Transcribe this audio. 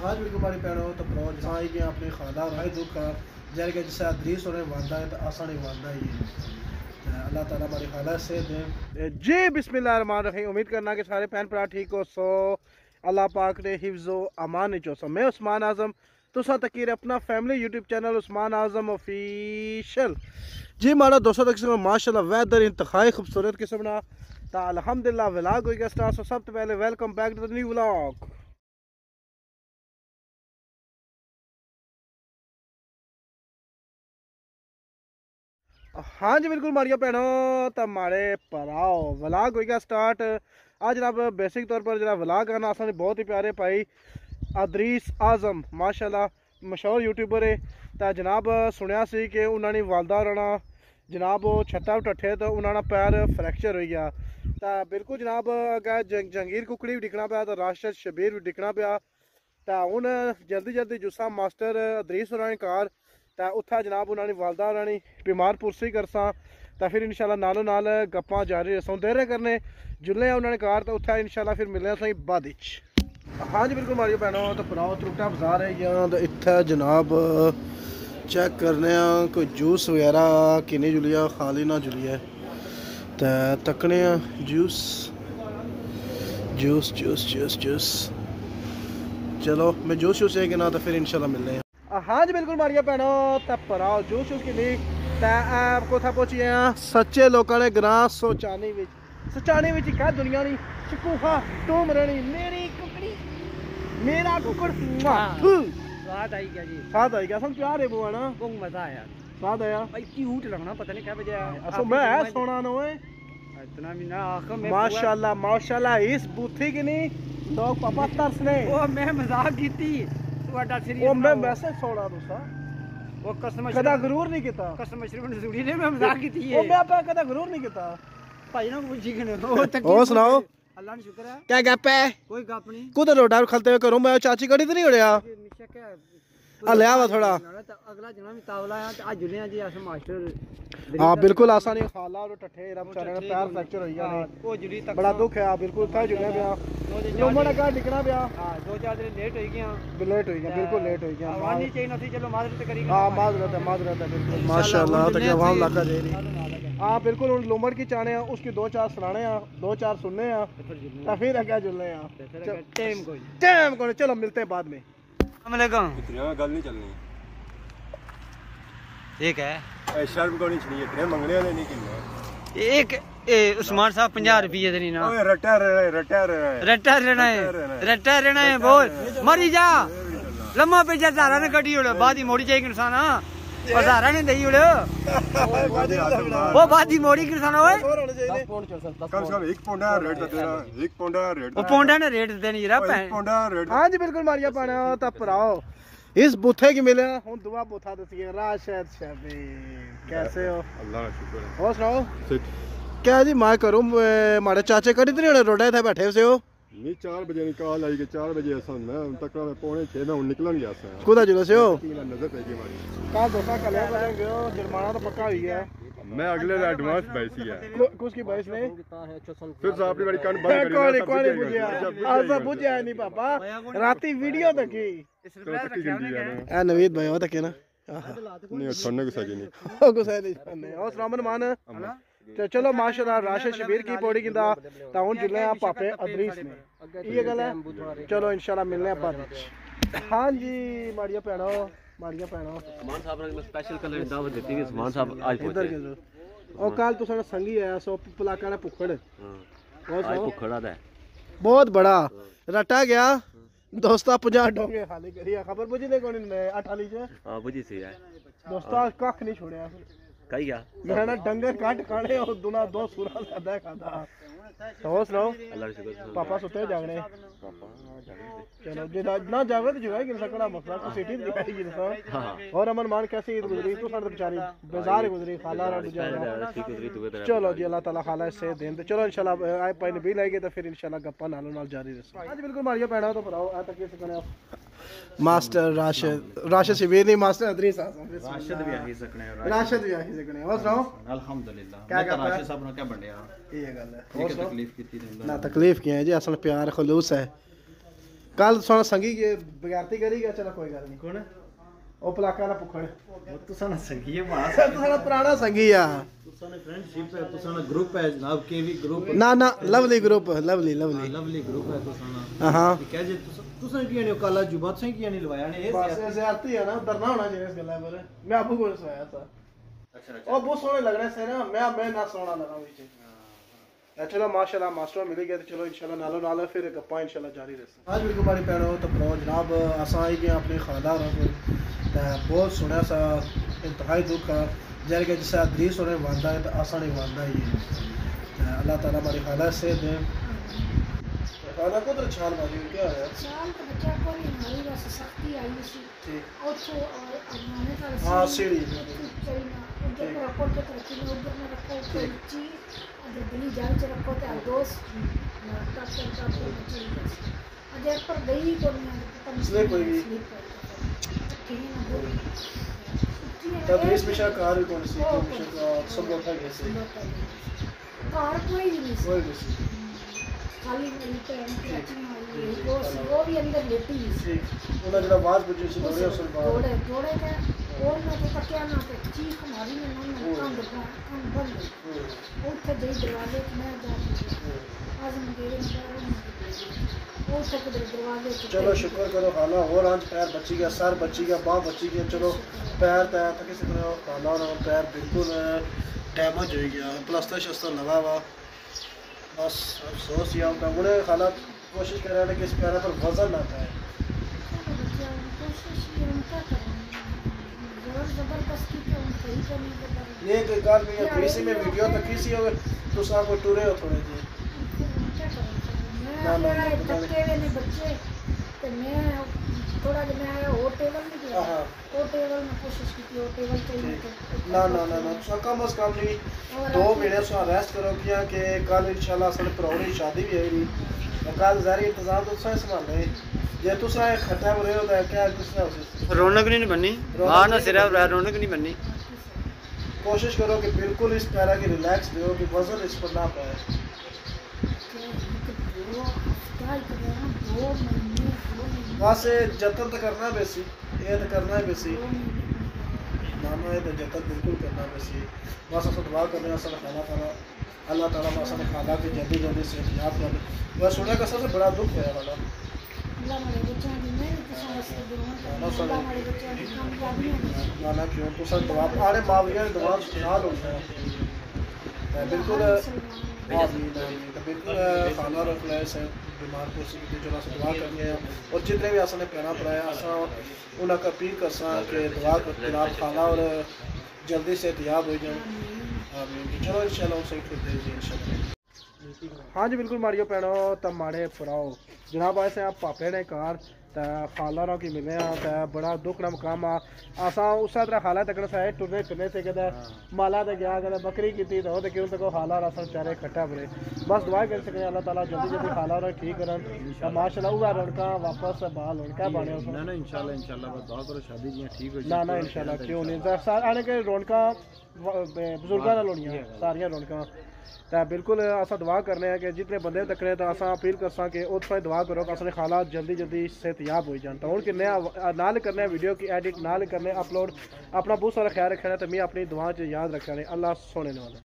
आज बिल्कुल हमारी पैरों तो प्रो जहाँ कि अपनी खाला राय दुख का जैसे कि जिससे अदरीस होने वादा है तो आसान ही वादा ही है। अल्लाह ताला हमारी खाला से दे जी। बिस्मिल्लाहिर्रहमानिर्रहीम। उम्मीद करना कि सारे भैन भरा ठीक हो सो अल्लाह पाक ने हिफ्ज़ो अमान चो सो। मैं उस्मान आज़म तुसा तकीर अपना family YouTube channel Usman Azam official ji. हमारा 200 तक माशाल्लाह वेदर इंतहाई खूबसूरत किस्म ना ता अल्हम्दुलिल्लाह व्लॉग हो गया स्टार्ट। सो सबसे पहले welcome back to the new vlog. हाँ जी बिल्कुल मारिया भैनों तो हमारे भराओ व्लॉग हो गया स्टार्ट। आज जनाब बेसिक तौर पर जरा व्लॉग आना असाने बहुत ही प्यारे भाई अदरीस आज़म माशाल्लाह मशहूर यूट्यूबर है। तो जनाब सुनिया सी कि उन्होंने वालदा रहना जनाब वो छत्ता टट्ठे तो उन्होंने पैर फ्रैक्चर हो गया। तो बिल्कुल जनाब अगर जंगीर कुकड़ी भी डिकना पाया तो राशिद शबीर भी डिकना पाया। तो हूँ जल्दी जल्दी जुस्सा मास्टर अदरीस होना कार तो उत्थे जनाब उन्होंने वालदा रानी बीमार पुरसी करसा तो फिर इंशाल्लाह नालों नाल गप्पां जारी रसूं देरे करने जुल्ले उन्होंने कार तो उत्थे इंशाल्लाह फिर मिलने सही बाद। हाँ जी बिल्कुल मारियो भैनों तो भराओ त्रुटा बाजार है या तो इत्थे जनाब चेक करने कोई जूस वगैरह किन्नी जुलिया खाली ना जुलिया तो तकने juice juice juice juice juice. चलो मैं जूस शूस है कि ना तो फिर इंशाल्लाह मिलने हैं। हाँ जी बिल्कुल मारिया भैनों तो भराओ जूस शूस की नहीं तो कोथा पहुंची हैं सच्चे लोगों ने ग्रां सोचानी विच क्या दुनिया नहीं शकूफा तुम रणी मेरी कुकड़ी मेरा कुकड़ स्वाद आई गया जी। स्वाद आई गया सब प्यार है बुआ ना बहुत मजा आया। स्वाद आया भाई क्यूट लगना पता नहीं क्या वजह है। असो मैं है सोना नो है इतना भी ना आंखों में माशाल्लाह माशाल्लाह इस बूथी की नहीं लोग पापा तरसने वो मैं मजाक की थी ਤੁਹਾਡਾ ਸ਼ਰੀਰ ਉਹ ਮੈਂ ਵੈਸੇ ਸੋਣਾ ਤੁਸਾਂ ਉਹ ਕਸਮ ਕਦਾ ਗਰੂਰ ਨਹੀਂ ਕੀਤਾ ਕਸਮ ਸ਼ਰੀਫ ਨੇ ਜ਼ਰੂਰੀ ਨੇ ਮੈਂ ਮਜ਼ਾਕ ਕੀਤੀ ਹੈ ਉਹ ਮੈਂ ਆਪਾ ਕਦਾ ਗਰੂਰ ਨਹੀਂ ਕੀਤਾ ਭਾਈ ਨਾ ਪੁੱਛੀ ਕਿ ਉਹ ਤੱਕ ਹੋਰ ਸੁਣਾਓ ਅੱਲਾਹ ਨੂੰ ਸ਼ੁਕਰ ਹੈ क्या गप है कोई गप नहीं कुदर रोडा खलते हुए करूं मैं चाची कड़ी तो नहीं उड़या निशा क्या ले आवा थोड़ा अगला जना भी तावला है आज जुलिया जी अस मास्टर हां बिल्कुल आसानी खाला और टट्ठे रब सारे ने पैर फ्रैक्चर हो गया ने वो जुली तक बड़ा दुख है बिल्कुल था जुलिया गया लोमड़ का डिकना पिया हां 2-4 दिन लेट हो गया लेट हो गया बिल्कुल लेट हो गया आवानी चाहिए न थी चलो माजरत करी हां माजरत है बिल्कुल माशाल्लाह तक आवाम लाका दे रही हां बिल्कुल उन लोमड़ की चाने उसकी 2-4 सुनाने हैं 2-4 सुनने हैं तो फिर क्या जुलने हैं टाइम कोई चलो मिलते हैं बाद में। गल नहीं चलनी ठीक है शर्म को नहीं छड़ी इतने मंगने वाले नहीं किन्ने एक उस्मान साहब 50 रुपये देनी ना ओए रट्टा रहना है बोल मरी जा लम्मा पे जा सारा ने कटी उड़े बाद ही मोड़ी चाहिए इंसान और सारा ने दही उड़े वो बाद ही मोड़ी इंसान ओए कम से कम 1 पौंडा रेट देना 1 पौंडा रेट वो पौंडा ने रेट देनी रा 1 पौंडा रेट। हां जी बिल्कुल मारिया पाना तो भराओ इस बूथे की मिले हुन दुआ बूथा दसी राशिद शबीर कैसे हो अल्लाह का शुक्र है और सुनाओ क्या जी मैं करूं मारे चाचे कड़ी तो नहीं रोडे थे बैठे से हो नहीं 4 बजे निकाल आई के 4 बजे ऐसा मैं तक मैं पौने 6 में निकलन गया था कुदा जुले से हो नजर पे की हमारी कल दोसा कले बनेंगे जुर्माना तो पक्का हुई है मैं अगले एडवांस पैसी है कुछ की बाइस ने फिर साहब ने बड़ी कान बंद कर कोई नहीं बुझिया आजा बुझिया नहीं पापा राती वीडियो तकी ए नवीद भाई हो तके ना नहीं छोड़ने को सजी नहीं ओ गुस्सा नहीं छोड़ने और सलामन मान तो चलो माशाल्लाह राशिद शबीर की पौड़ी किंदा ता हुन जुले आ पापे अदरीस ने ये गल है चलो इंशाल्लाह मिलने बाद। हां जी माड़िया भैणो उस्मान साहब ने स्पेशल कलर दावत दी थी उस्मान साहब आज पहुंचे और कल तो साडा संगी आया सो पलाका ने भुखड़ आज भुखड़ा दा बहुत बड़ा रटा गया दोस्ता 50 डोंगे खाली करिया खबर बुझी ने कोनी ने अठाली से हां बुझी सी है दोस्ता कख नहीं छोड़या कही गया मैं ना डंगर काट खाने और दुना 2 सुरा ज्यादा खाता हो सुनाओ अल्लाह का शुक्र पापा सुते जागने पापा चलो जे ना जावे तो जुगाई कि सकड़ा मसला को सिटी दिखाई कि हां और अमन मान कैसे ईद गुजरी तो सर बेचारी बेजार गुजरी खाला रा गुजरा चलो जी अल्लाह ताला खाला से देन तो चलो इंशाल्लाह आए पाई नबी लाएंगे तो फिर इंशाल्लाह गप्पा नालों नाल जारी रहे। आज बिल्कुल मारिया पैणा तो भराओ आ तक कैसे कने मास्टर राशिद शबीर नहीं मास्टर अदरीस राशिद भी आही सकने और सुनाओ अल्हम्दुलिल्लाह क्या मैं राशिद साहब ने क्या बंडिया ये गल है ठीक है तकलीफ की थी ना तकलीफ की है जी असल प्यार खलूस है कल सोना संगी के बगैरती करी गया, चलो कोई गल नहीं। कौन ओ पलाका दा पुखड़ तुसा ना संगी है मां तो सारा पुराना संगी आ। तुसा ने फ्रेंडशिप है, तुसा ना ग्रुप है जनाब, केवी ग्रुप ना ना lovely group, lovely lovely lovely group है तुसा ना। हां कह जे तुसा की ने काला जुबात से की ने लवाया ने बस ज़्यादती है ना, डरना होना चाहिए इस गल्ला पर। मैं आपको को सुनाया था। अच्छा ओ बहुत सोने लग रहे से ना, मैं ना सोना लगा विच। चलो माशाल्लाह मास्टर मिल गया, तो चलो इंशाल्लाह नालो नाल फिर गप्पा इंशाल्लाह जारी रहसे। आज बिल्कुल हमारी पैणो तो प्रो जनाब असां आई गए अपने खानदार को बहुत सुना सा इंतहाई दुख है जैसे कि जिस अदरीस होने वादा है तो असा नहीं वादा ही है। अल्लाह ताला हमारी खाला से दे खाला को तो छाल मारी क्या है छाल तो बच्चा को नहीं मारी, बस सख्ती आई सी ठीक और तो और अमाने का हां सीढ़ी चलना उधर पर रखो तो रखी में उधर में रखो ऊंची अगर दिल्ली जाल से रखो तो दोस्त नाटक करता तो बच्ची अजय पर गई तो नहीं इसलिए कोई भी तदरीस में कार भी कौन सी सब लोग था कैसे कार कोई नहीं कोई नहीं खाली मेरी पैन की अच्छी मारी वो भी अंदर लेटी है उन्हें जरा बात पूछी से थोड़े उस बात जोड़े का और मैं तो तकिया ना पे चीख मारी में ना काम बंद और थे दे दरवाजे में जा आज हम गए और तक दरवाजे चलो शुक्र करो खाला और आज पैर बच्ची गया, सर बच्ची गया, बाँ बच्ची गया, चलो पैर तैयार तक किसी तरह खाला और पैर बिल्कुल डैमेज हो गया, प्लास्टर शस्तर लगा हुआ। बस अफसोस ये होता है खाला कोशिश कर रहे हैं कि इस पैर पर वजन ना पाए। ये कोई कार में या किसी में वीडियो तक किसी हो तो सा को टूरे हो थोड़े जी ना ना थके हुए ने बच्चे तो मैं थोड़ा जब मैं आया वो टेबल में गया वो टेबल में कोशिश की वो टेबल चाहिए ना ना ना ना सो कम से कम नहीं 2 महीने सो रेस्ट करो किया कि कल इंशाल्लाह असल परौनी शादी भी आएगी और कल जारी इंतजाम तो सही संभाल रहे जे तुस खट्टा हो रहे हो तो क्या कुछ ना हो रौनक नहीं बननी हां ना सिर्फ रौनक नहीं बननी। कोशिश करो कि बिल्कुल इस पैरा की रिलैक्स दो कि वजन इस पर ना पाए। बस जतन तो करना है बेसी, ये तो करना है बेसी मानो ये तो जतन बिल्कुल करना है बेसी। बस अस दुआ करने असल खाना खाना अल्लाह ताला असल खाना के जल्दी जल्दी से याद कर। बस सुने का सबसे बड़ा दुख है वाला ना क्यों तो सर दुआ आने माविया दुआ सुनाल होता है बिल्कुल बिल्कुल खाना रख रहे हैं बीमार को जो दुआ करनी है और जितने भी असने पैना पड़ाया असा उन्हें अपील कर कि दुआ कर खाना और जल्दी से एहतियात हो जाए। चलो इंशाल्लाह सही कर दे इंशाल्लाह। हाँ जी बिल्कुल मारियो पैनो तो माड़े पुराओ जनाब ऐसे आप पापे ने कार तो खाला की मिले तो बड़ा दुख ना मकाम असा उस तरह खाला तक टुरने फिरने से कहते माला तो गया कहते बकरी की तो क्यों तक खाला और असा बेचारे खट्टा बरे। बस दुआ कर सकते अल्लाह ताला जल्दी जल्दी खाला और ठीक करन माशाल्लाह वह रौनका वापस बाल रौनका बने ना ना इंशाल्लाह बस दुआ करो शादी जी ठीक हो ना ना इंशाल्लाह क्यों नहीं आने के रौनका बजुर्गों नाल होनियां सारियां रौनका तो बिल्कुल असा दुआ करने हैं कि जितने बंदे तकने तो असा अपील कर कि उस दुआ करो कि असने हालात जल्दी जल्दी सेहतयाब हो जाए। तो हूँ कि नाल करने वीडियो की एडिट नाल करने अपलोड अपना बहुत सारा ख्याल रखना तो मैं अपनी दुआ च याद रखना। अल्लाह सोने वाला।